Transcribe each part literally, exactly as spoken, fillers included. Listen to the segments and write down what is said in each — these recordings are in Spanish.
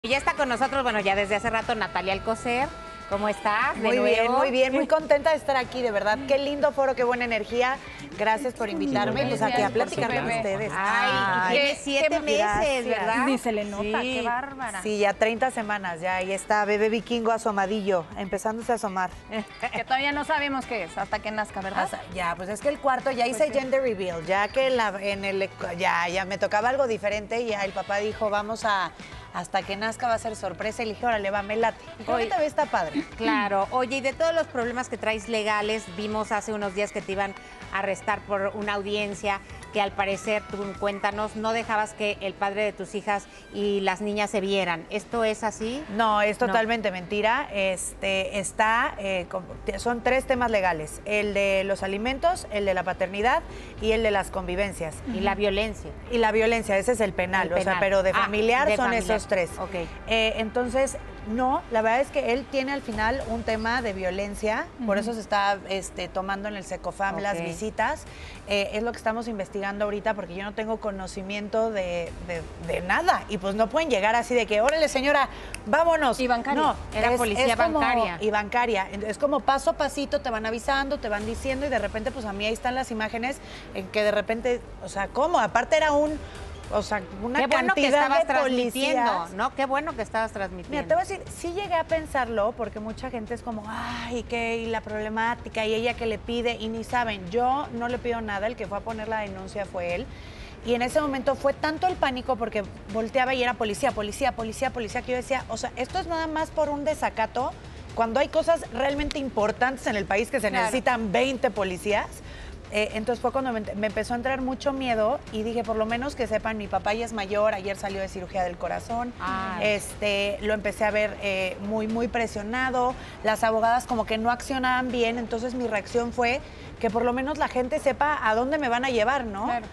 Y ya está con nosotros, bueno, ya desde hace rato, Natalia Alcocer. ¿Cómo estás? Muy bien, muy bien, muy contenta de estar aquí, de verdad. Qué lindo foro, qué buena energía. Gracias por invitarme, pues aquí a platicar con ustedes. Ay, Ay, tiene siete meses, ¿verdad? Ni se le nota, Sí. qué bárbara. sí, ya treinta semanas, ya ahí está, bebé vikingo asomadillo, empezándose a asomar. Que todavía no sabemos qué es hasta que nazca, ¿verdad? Hasta- ya, pues es que el cuarto, ya hice gender reveal, ya que la, en el, ya, ya me tocaba algo diferente y ya el papá dijo, vamos a, hasta que nazca va a ser sorpresa, y le dije, órale, va, me late. Y creo que esta vez está padre. Claro. Oye, y de todos los problemas que traes legales, vimos hace unos días que te iban a arrestar por una audiencia que al parecer, tú cuéntanos, no dejabas que el padre de tus hijas y las niñas se vieran. ¿Esto es así? No, es No. totalmente mentira. Este, está, eh, con- son tres temas legales, el de los alimentos, el de la paternidad y el de las convivencias. Y la violencia. Y la violencia, ese es el penal, El o sea, penal. pero de Ah, familiar de son familiar. esos tres. Ok. Eh, entonces, no, la verdad es que él tiene al final un tema de violencia, por eso se está este, tomando en el Secofam las Ok. visitas. Eh, es lo que estamos investigando ahorita porque yo no tengo conocimiento de, de- de nada y pues no pueden llegar así de que, órale señora, vámonos. Y bancaria. No, Era es- policía es como- bancaria. Y bancaria. Es como paso a pasito, te van avisando, te van diciendo y de repente pues a mí ahí están las imágenes en que de repente, o sea, ¿cómo? Aparte era un... O sea, una Qué bueno que cantidad estabas de transmitiendo, policías. ¿no? Qué bueno que estabas transmitiendo. Mira, te voy a decir, sí llegué a pensarlo porque mucha gente es como, ay, qué, y la problemática, y ella que le pide, y ni saben, yo no le pido nada, el que fue a poner la denuncia fue él. Y en ese momento fue tanto el pánico porque volteaba y era policía, policía, policía, policía, que yo decía, o sea, esto es nada más por un desacato, cuando hay cosas realmente importantes en el país que se Claro. necesitan veinte policías. Eh, entonces fue cuando me, me empezó a entrar mucho miedo y dije, por lo menos que sepan, mi papá ya es mayor, ayer salió de cirugía del corazón, Ay. este, lo empecé a ver eh, muy, muy presionado, las abogadas como que no accionaban bien, entonces mi reacción fue que por lo menos la gente sepa a dónde me van a llevar, ¿no? Claro.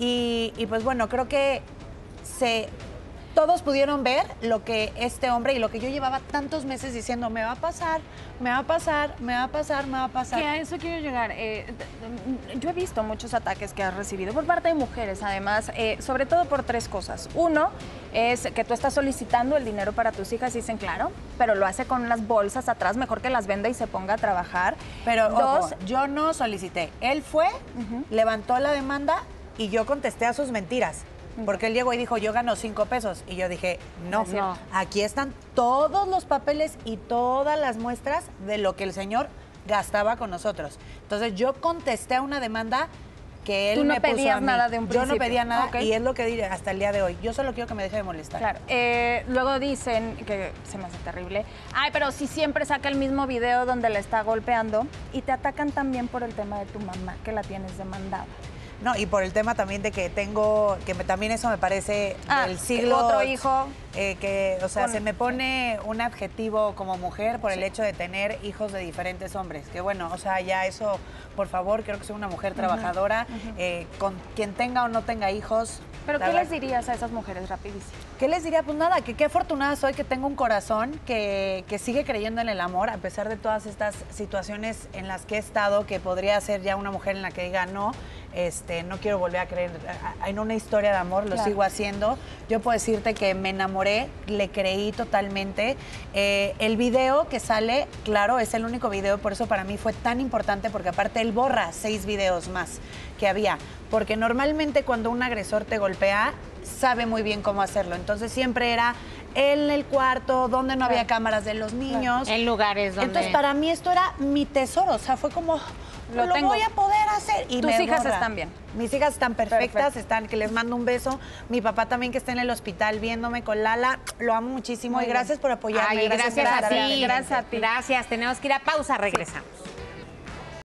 Y, y pues bueno, creo que se... Todos pudieron ver lo que este hombre y lo que yo llevaba tantos meses diciendo, me va a pasar, me va a pasar, me va a pasar, me va a pasar. Que a eso quiero llegar. Eh, d- yo he visto muchos ataques que has recibido por parte de mujeres, además, eh, sobre todo por tres cosas. Uno es que tú estás solicitando el dinero para tus hijas y dicen, claro, pero lo hace con unas bolsas atrás, mejor que las venda y se ponga a trabajar. Pero Dos, ojo, yo no solicité. Él fue, levantó la demanda y yo contesté a sus mentiras. Porque él llegó y dijo, yo gano cinco pesos. Y yo dije, no, Es cierto. aquí están todos los papeles y todas las muestras de lo que el señor gastaba con nosotros. Entonces yo contesté a una demanda que él Tú no me puso pedías a mí. nada de un Yo no principio. pedía nada Ok. y es lo que diré hasta el día de hoy. Yo solo quiero que me deje de molestar. claro. Eh, luego dicen, que se me hace terrible, ay, pero si siempre saca el mismo video donde le está golpeando y te atacan también por el tema de tu mamá, que la tienes demandada. No, y por el tema también de que tengo, que me- también eso me parece Ah, del que siglo. otro hijo. eh, que, o sea, Con- se me pone un adjetivo como mujer por el hecho de tener hijos de diferentes hombres. Que bueno, o sea, ya eso, por favor, creo que soy una mujer trabajadora, eh, con quien tenga o no tenga hijos. ¿Pero la qué verdad- les dirías a esas mujeres rapidísimo? ¿Qué les diría? Pues nada, que qué afortunada soy que tengo un corazón que, que sigue creyendo en el amor, a pesar de todas estas situaciones en las que he estado, que podría ser ya una mujer en la que diga no, este, no quiero volver a creer a- a- en una historia de amor, lo Claro. sigo haciendo. Yo puedo decirte que me enamoré, le creí totalmente. Eh, el video que sale, claro, es el único video, por eso para mí fue tan importante, porque aparte él borra seis videos más que había, porque normalmente cuando un agresor te golpea, sabe muy bien cómo hacerlo. Entonces siempre era en el cuarto, donde no había Claro. cámaras de los niños. En lugares donde... Entonces para mí esto era mi tesoro, o sea, fue como, Lo lo, tengo. voy a poder hacer. Y Tus me hijas borra. están bien. Mis hijas están perfectas, Perfecto. están, que les mando un beso. Mi papá también que está en el hospital viéndome con Lala, lo amo muchísimo Muy y gracias por apoyarme. Ay, gracias, por a estar ti. pendiente. Gracias a ti. Gracias, tenemos que ir a pausa, regresamos.